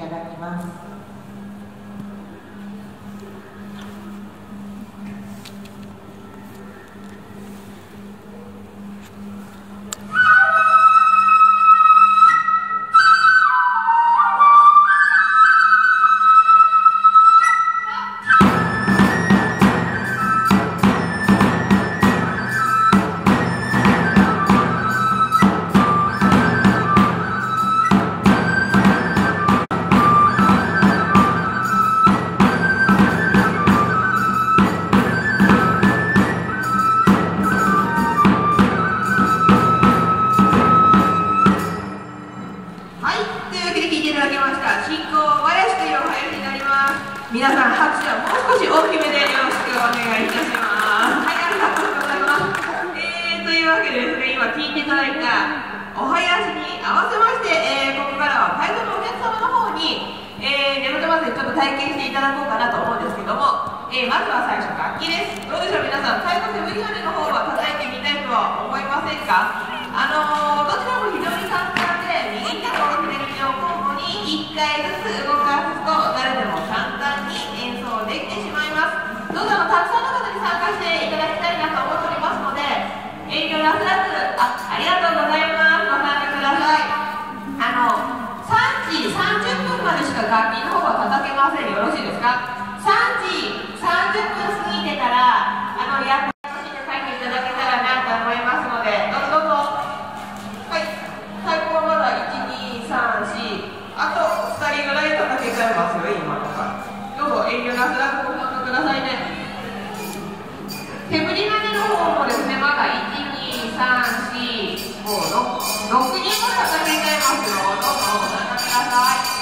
ただきます。皆さん拍手をもう少し大きめでよろしくお願いいたします。はい、ありがとうございます。というわけでですね、今聞いていただいたお囃子に合わせまして、ここからは会場のお客様の方に、ねぶた祭りちょっと体験していただこうかなと思うんですけども、まずは最初楽器です。どうでしょう皆さん、太鼓セブリガネの方は叩いてみたいとは思いませんか？どちらも非常に簡単で、右手と左手を交互に1回ずつ動かすと誰でも簡単に演奏できてしまいます。どうぞたくさんの方に参加していただきたいなと思っておりますので、遠慮なさらず、ありがとうございます。ご参加ください。3時30分までしか楽器の方は叩けません。よろしいですか？3時30分過ぎてから、やっぱり書いていただけたらなと思いますので、どうぞどうぞ。はい、太鼓はまだ1、2、3、4、あと2人ぐらい叩けちゃいますよ、今とか。どうぞ遠慮なさらずご参加くださいね。手振り金の方もですね、まだ1、2、3、4、5、6人も叩けちゃいますよ。どうぞご参加ください。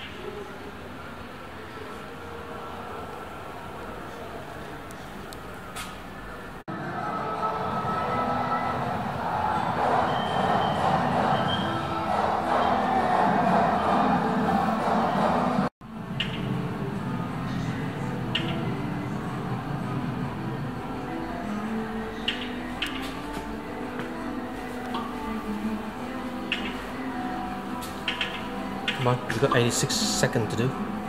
Come on, you've got 86 seconds to do.